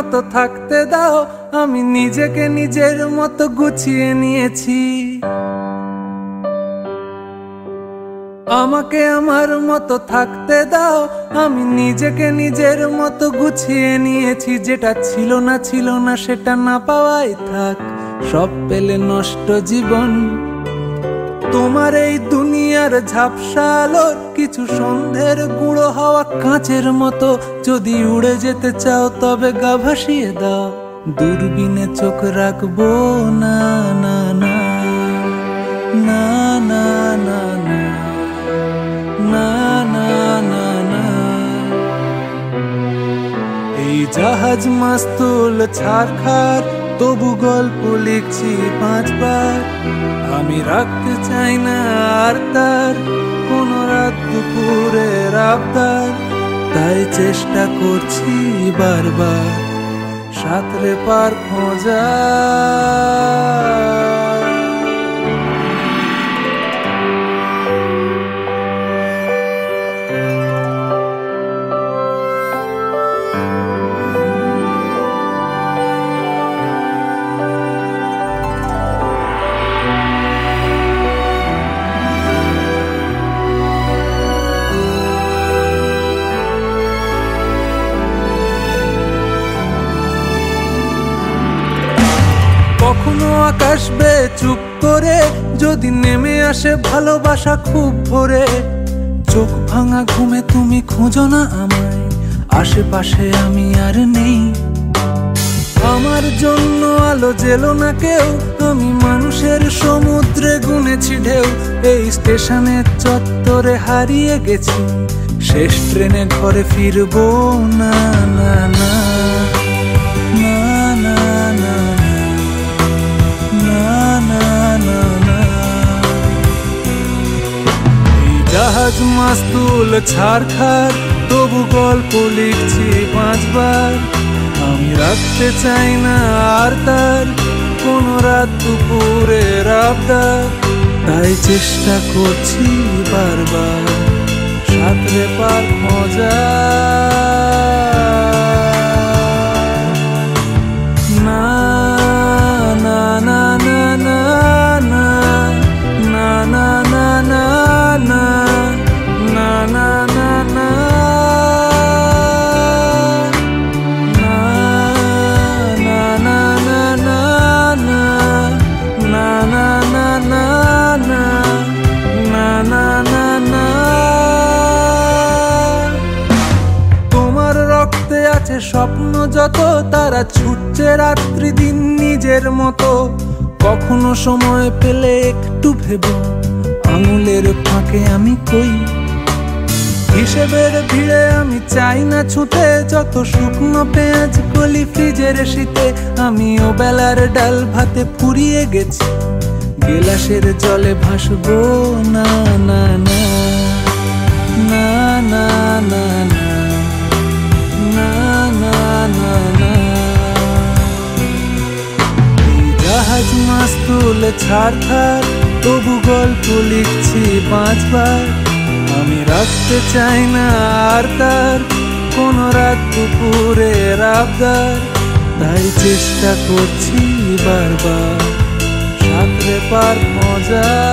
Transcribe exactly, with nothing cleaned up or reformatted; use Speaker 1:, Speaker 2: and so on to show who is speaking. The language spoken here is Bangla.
Speaker 1: মতো থাকতে দাও, আমি নিজেকে নিজের মতো গুছিয়ে নিয়েছি। আমাকে আমার মতো থাকতে দাও, আমি নিজেকে নিজের মতো গুছিয়ে নিয়েছি। যেটা ছিল না ছিল না সেটা না পাওয়াই থাক, সব পেলে নষ্ট জীবন। তোমার এই দুনিয়ার ঝাপসা আলোর কিছু সন্ধ্যের গুঁড়ো হাওয়া কাঁচের মতো, যদি উড়ে যেতে চাও তবে গা ভাসিয়ে দাও। দূরবীনে চোখ রাখবো না না না না না না না না না না না। এই জাহাজ মাস্তুল ছারখার, তবু গল্প লিখছি পাঁচবার। আমি রাখতে চাই না আর তার কোনো রাত দুপুরের আবদার, তাই চেষ্টা করছি বারবার সাঁতরে পার খোঁজা। কখনো আকাশ বে চুপ করে, যদি নেমে আসে ভালোবাসা খুব ভোরে। চোখ ভাঙা ঘুমে তুমি খোঁজো না আমায়, আশেপাশে আমি আর নেই। আমার জন্য আলো জেলো না কেউ, আমি মানুষের সমুদ্রে গুনেছি ঢেউ। এই স্টেশনের চত্বরে হারিয়ে গেছি, শেষ ট্রেনে ঘরে ফিরবো না না না না না না না না না। এই জাহাজ মাস্তুল ছারখার, তবু গল্প লিখছি পাঁচবার। আমি রাখতে চাই না আর তার কোনো রাত দুপুরের আবদার, তাই চেষ্টা করছি বারবার সাঁতরে পার খোঁজা। না না না না না না না না না না না না না না না স্বপ্ন যত, তারা ছুটছে রাত্রি দিন নিজের মতো। কখনো সময় পেলে একটু ভেবো, আঙুলের ফাঁকে আমি কই। হিসেবের ভিড়ে আমি চাই না ছুটে, যত শুকনো পেঁয়াজ কলি ফ্রিজের শীতে। আমি ও বেলার ডাল ভাতে ফুরিয়ে গেছি, গেলাসের জলে ভাসবো না না না না না না না না না না। এই জাহাজ মাস্তুল ছারখার, তবু গল্প লিখছি পাঁচবার। আমি রাখতে চাই না আর তার কোনো রাত দুপুরের আবদার, তাই চেষ্টা করছি বারবার সাঁতরে পার খোঁজা।